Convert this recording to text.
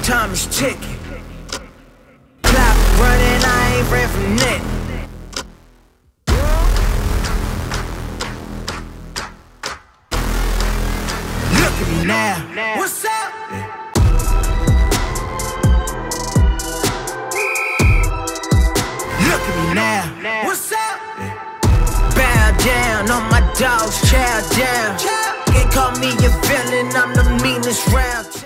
Time is ticking. Clock running, I ain't ran from that. Look at me now. What's up? Look at me now. What's up? Bow down on my dogs, chow down. Can't call me a villain, I'm the meanest round.